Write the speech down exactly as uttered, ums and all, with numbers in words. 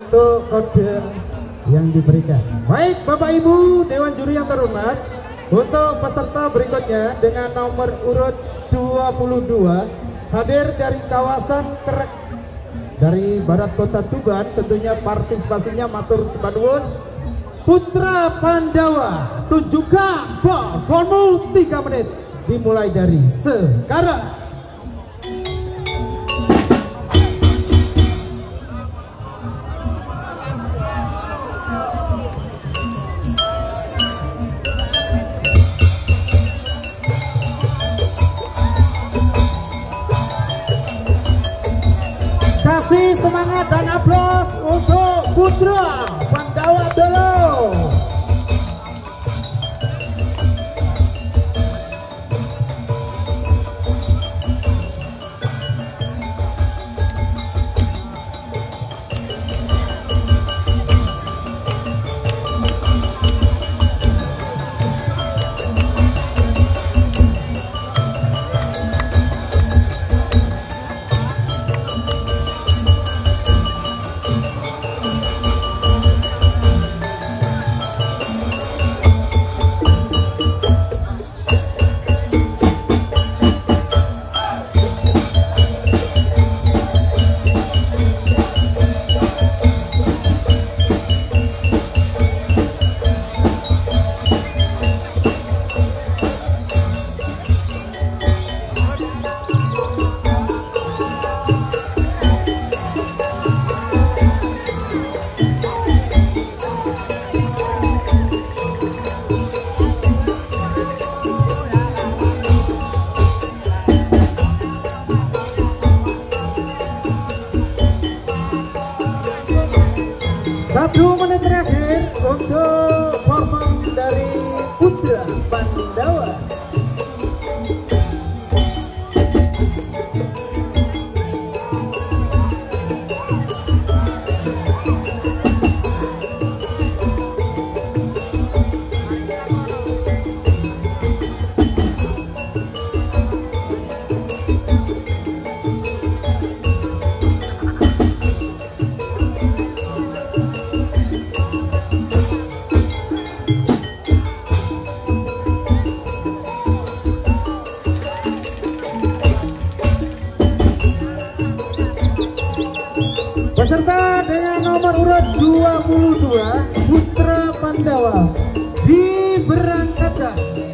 untuk kode yang diberikan. Baik Bapak Ibu Dewan Juri yang terhormat, untuk peserta berikutnya dengan nomor urut dua puluh dua hadir dari kawasan Krek dari Barat Kota Tuban, tentunya partisipasinya matur sepaduun. Putra Pandawa tunjukkan performu tiga menit dimulai dari sekarang. Kasih semangat dan aplaus untuk Putra Pandawa dulu. Satu menit terakhir untuk perform dari Putra Pandawa. Peserta dengan nomor urut dua puluh dua Putra Pandawa diberangkatkan.